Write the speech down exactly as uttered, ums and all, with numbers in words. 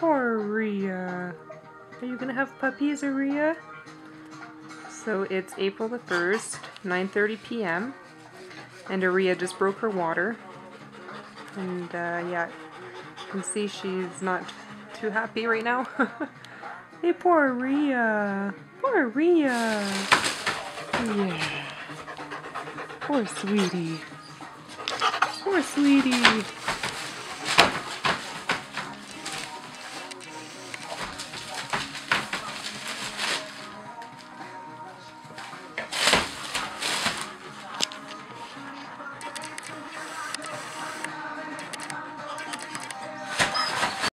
Poor Euria. Are you gonna have puppies, Euria? So it's April the first, nine thirty p m and Euria just broke her water. And uh, yeah, you can see she's not too happy right now. Hey, poor Euria. Poor Euria. Yeah. Poor sweetie. Poor sweetie.